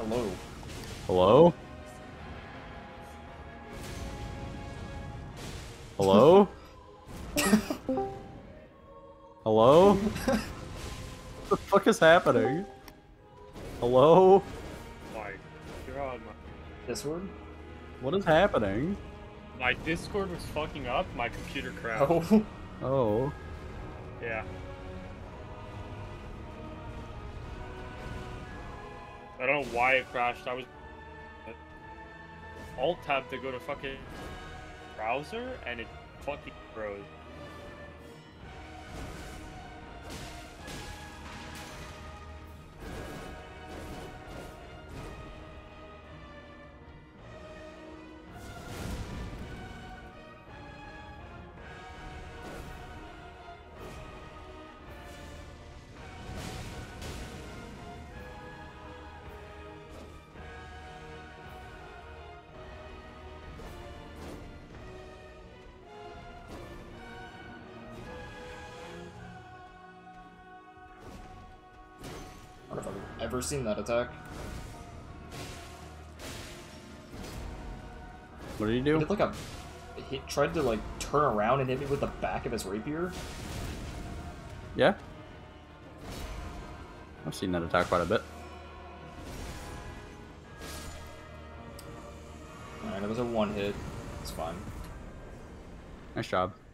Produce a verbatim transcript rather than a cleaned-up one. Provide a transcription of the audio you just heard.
Hello. Hello? Hello? Hello? What the fuck is happening? Hello? My god, my, Discord? What is happening? my Discord was fucking up, my computer crashed. Oh. Oh. Yeah. I don't know why it crashed, I was... Alt-tab to go to fucking browser, and it fucking froze. I don't know if I've ever seen that attack. What did he He do? did like a... He tried to like turn around and hit me with the back of his rapier. Yeah? I've seen that attack quite a bit. Alright, it was a one hit. It's fine. Nice job.